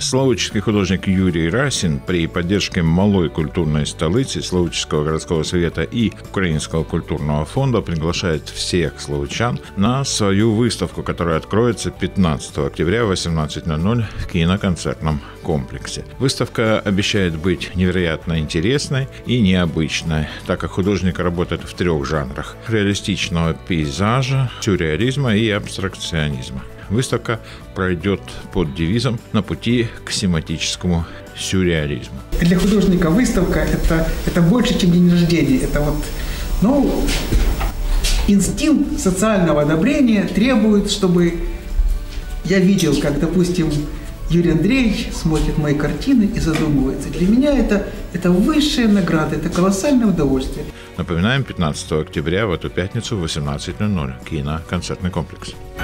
Славутческий художник Юрий Расин при поддержке Малой культурной столицы, Славутческого городского совета и Украинского культурного фонда приглашает всех славутчан на свою выставку, которая откроется 15 октября в 18:00 в киноконцертном комплексе. Выставка обещает быть невероятно интересной и необычной, так как художник работает в 3 жанрах – реалистичного пейзажа, сюрреализма и абстракционизма. Выставка пройдет под девизом «На пути к семантическому сюрреализму». Для художника выставка – это больше, чем день рождения. Это инстинкт социального одобрения требует, чтобы я видел, как, допустим, Юрий Андреевич смотрит мои картины и задумывается. Для меня это высшая награда, это колоссальное удовольствие. Напоминаем, 15 октября в эту пятницу в 18:00 киноконцертный комплекс.